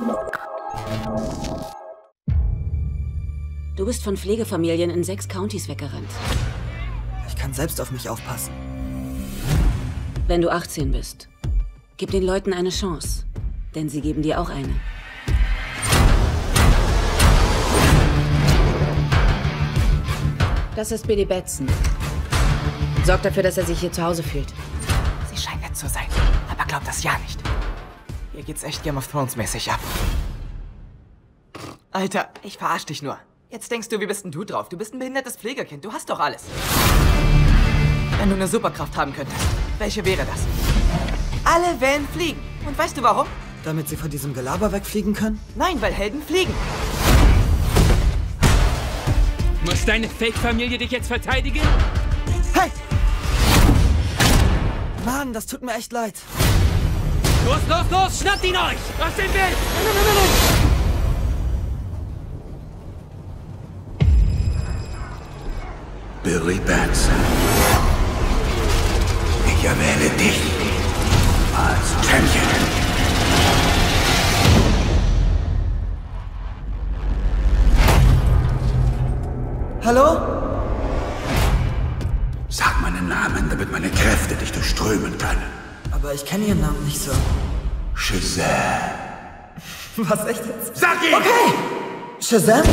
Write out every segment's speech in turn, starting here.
Du bist von Pflegefamilien in 6 Countys weggerannt. Ich kann selbst auf mich aufpassen. Wenn du 18 bist, gib den Leuten eine Chance. Denn sie geben dir auch eine. Das ist Billy Batson. Sorg dafür, dass er sich hier zu Hause fühlt. Sie scheint nett zu sein, aber glaubt das ja nicht. Hier geht's echt Game of Thrones mäßig ab. Alter, ich verarsch dich nur. Jetzt denkst du, wie bist denn du drauf? Du bist ein behindertes Pflegekind, du hast doch alles. Wenn du eine Superkraft haben könntest, welche wäre das? Alle wählen Fliegen. Und weißt du warum? Damit sie von diesem Gelaber wegfliegen können? Nein, weil Helden fliegen. Muss deine Fake-Familie dich jetzt verteidigen? Hey! Mann, das tut mir echt leid. Los, los, los! Schnappt ihn euch! Aus dem Bild! Billy Batson. Ich erwähle dich als Champion. Hallo? Sag meinen Namen, damit meine Kräfte dich durchströmen können. Aber ich kenne Ihren Namen nicht so. Shazam. Was, echt jetzt? Sag ihn! Okay! Shazam?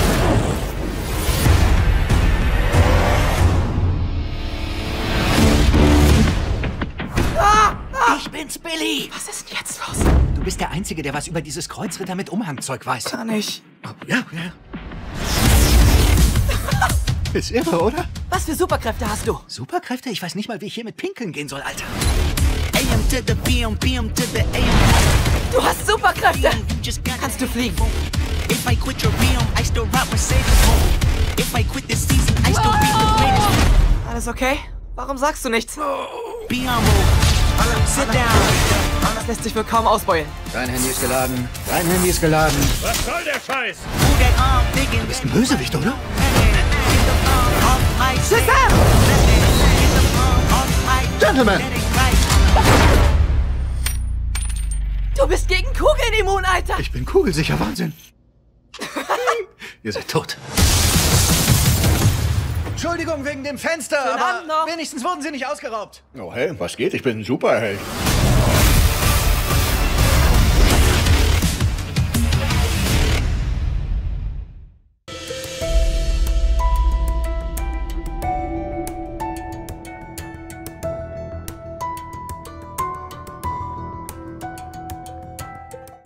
Ich bin's, Billy! Was ist denn jetzt los? Du bist der Einzige, der was über dieses Kreuzritter mit Umhangzeug weiß. Gar nicht. Oh, ja. Ist irre, oder? Was für Superkräfte hast du? Superkräfte? Ich weiß nicht mal, wie ich hier mit Pinkeln gehen soll, Alter. AM to the PM, PM to the AM. Du hast Superkräfte! Kannst du fliegen? If I quit your PM, I still rock Mercedes. If I quit this season, I still be the greatest. Alles okay? Warum sagst du nichts? Be on Sit down. Das lässt sich wohl kaum ausbeulen. Dein Handy ist geladen. Dein Handy ist geladen. Was soll der Scheiß? Du bist ein Bösewicht, oder? Shazam! Gentlemen! Du bist gegen Kugeln immun, Alter! Ich bin kugelsicher, Wahnsinn. Ihr seid tot. Entschuldigung wegen dem Fenster, Schönen aber Abend noch. wenigstens wurden sie nicht ausgeraubt. Oh hey, was geht? Ich bin ein Superheld.